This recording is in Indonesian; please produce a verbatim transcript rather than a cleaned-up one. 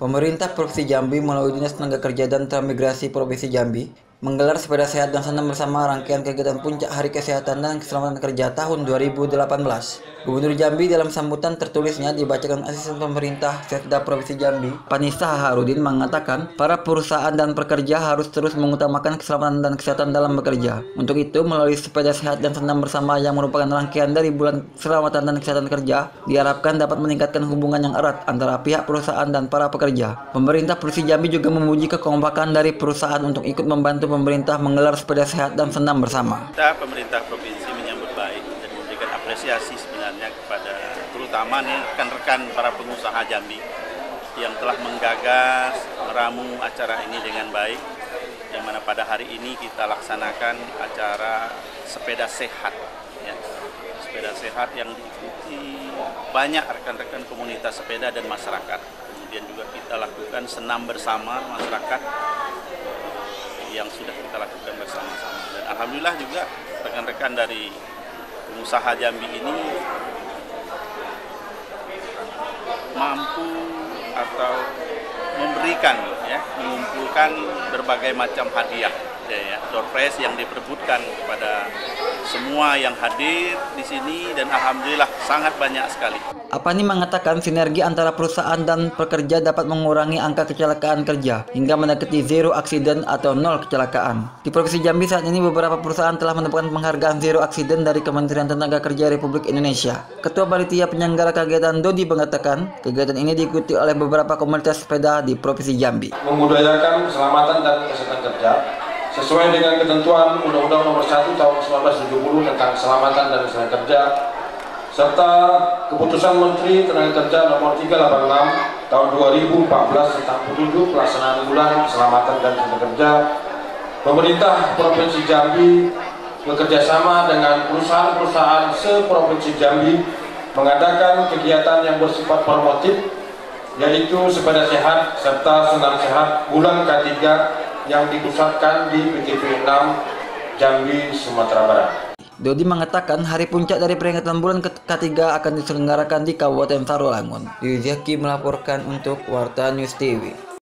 Pemerintah Provinsi Jambi melalui Dinas Tenaga Kerja dan Transmigrasi Provinsi Jambi menggelar sepeda sehat dan senam bersama rangkaian kegiatan puncak Hari Kesehatan dan Keselamatan Kerja tahun dua ribu delapan belas. Gubernur Jambi dalam sambutan tertulisnya dibacakan Asisten Pemerintah Setda Provinsi Jambi, Panisa Harudin, mengatakan para perusahaan dan pekerja harus terus mengutamakan keselamatan dan kesehatan dalam bekerja. Untuk itu, melalui sepeda sehat dan senam bersama yang merupakan rangkaian dari bulan keselamatan dan kesehatan kerja, diharapkan dapat meningkatkan hubungan yang erat antara pihak perusahaan dan para pekerja. Pemerintah Provinsi Jambi juga memuji kekompakan dari perusahaan untuk ikut membantu pemerintah menggelar sepeda sehat dan senam bersama. Kita pemerintah provinsi menyambut baik dan memberikan apresiasi sebenarnya kepada terutama nih rekan-rekan para pengusaha Jambi yang telah menggagas meramu acara ini dengan baik, yang mana pada hari ini kita laksanakan acara sepeda sehat, ya. Sepeda sehat yang diikuti banyak rekan-rekan komunitas sepeda dan masyarakat. Kemudian juga kita lakukan senam bersama masyarakat yang sudah kita lakukan bersama-sama. Dan alhamdulillah juga rekan-rekan dari pengusaha Jambi ini mampu atau memberikan, ya, mengumpulkan berbagai macam hadiah, ya, ya, door prize yang diperebutkan kepada semua yang hadir di sini, dan alhamdulillah sangat banyak sekali. Apani mengatakan sinergi antara perusahaan dan pekerja dapat mengurangi angka kecelakaan kerja hingga mendekati zero accident atau nol kecelakaan. Di Provinsi Jambi saat ini beberapa perusahaan telah mendapatkan penghargaan zero accident dari Kementerian Tenaga Kerja Republik Indonesia. Ketua Panitia Penyelenggara Kegiatan Dodi mengatakan kegiatan ini diikuti oleh beberapa komunitas sepeda di Provinsi Jambi. Membudayakan keselamatan dan kesehatan kerja sesuai dengan ketentuan Undang-Undang Nomor satu Tahun seribu sembilan ratus tujuh puluh tentang keselamatan dan kesehatan kerja, serta Keputusan Menteri Tenaga Kerja Nomor tiga ratus delapan puluh enam Tahun dua ribu empat belas tentang petunjuk pelaksanaan bulan keselamatan dan kesehatan kerja. Pemerintah Provinsi Jambi bekerjasama dengan perusahaan-perusahaan se-Provinsi Jambi mengadakan kegiatan yang bersifat promotif, yaitu sepeda sehat serta senam sehat bulan K tiga yang dipusatkan di P K P enam Jambi, Sumatera Barat. Dodi mengatakan hari puncak dari peringatan bulan K tiga akan diselenggarakan di Kabupaten Sarolangun. Rizaki melaporkan untuk Warta News T V.